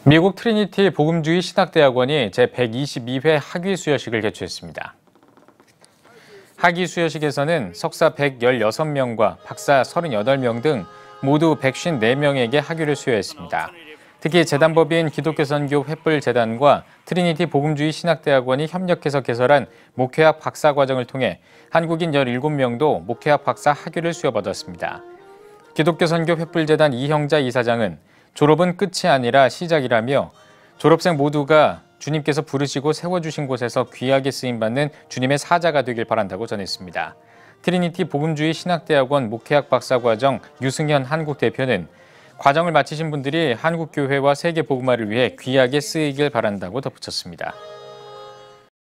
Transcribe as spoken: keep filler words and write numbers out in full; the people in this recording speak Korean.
미국 트리니티 복음주의 신학대학원이 제백이십이 회 학위 수여식을 개최했습니다. 학위 수여식에서는 석사 백십육 명과 박사 삼십팔 명 등 모두 백오십사 명에게 학위를 수여했습니다. 특히 재단법인 기독교 선교 횃불재단과 트리니티 복음주의 신학대학원이 협력해서 개설한 목회학 박사과정을 통해 한국인 열일곱 명도 목회학 박사 학위를 수여받았습니다. 기독교 선교 횃불재단 이형자 이사장은 졸업은 끝이 아니라 시작이라며 졸업생 모두가 주님께서 부르시고 세워주신 곳에서 귀하게 쓰임받는 주님의 사자가 되길 바란다고 전했습니다. 트리니티 복음주의 신학대학원 목회학 박사과정 유승현 한국 대표는 과정을 마치신 분들이 한국교회와 세계복음화를 위해 귀하게 쓰이길 바란다고 덧붙였습니다.